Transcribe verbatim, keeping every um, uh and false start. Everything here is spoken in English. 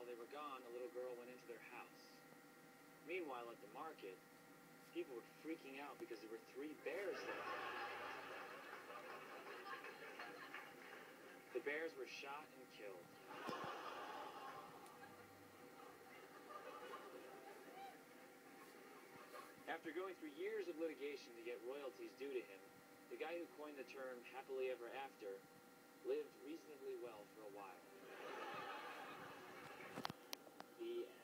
While they were gone, a little girl went into their house. Meanwhile, at the market, people were freaking out because there were three bears there. The bears were shot and killed. After going through years of litigation to get royalties due to him, the guy who coined the term happily ever after lived reasonably well for a while. The end.